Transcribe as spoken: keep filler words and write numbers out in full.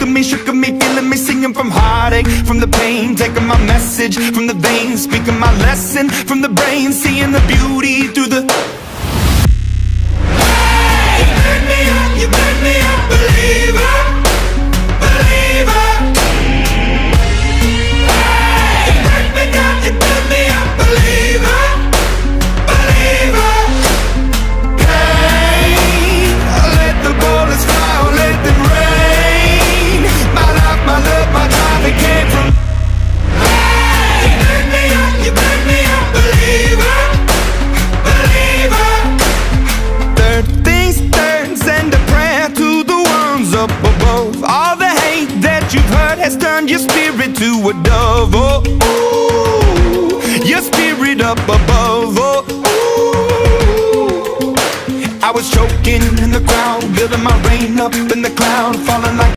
of me, shook of me, feeling me, singing from heartache, from the pain, taking my message from the veins, speaking my lesson from the brain, seeing the beauty through the... Hey, you burn me up, you burn me up, believer, believer. Hey, you burn me down, you burn me up, believer, believer. Hey, let the bullets fly, let them rain. My life, my love, my drive, it came from... Hey, you burn me up, you burn me up, believer, believer. Third things third, send a prayer to the ones up above. All the hate that you've heard has turned your spirit to a dove. Oh, ooh, your spirit up above. Oh, ooh. I was choking in the crowd, building my rain up in the cloud, falling like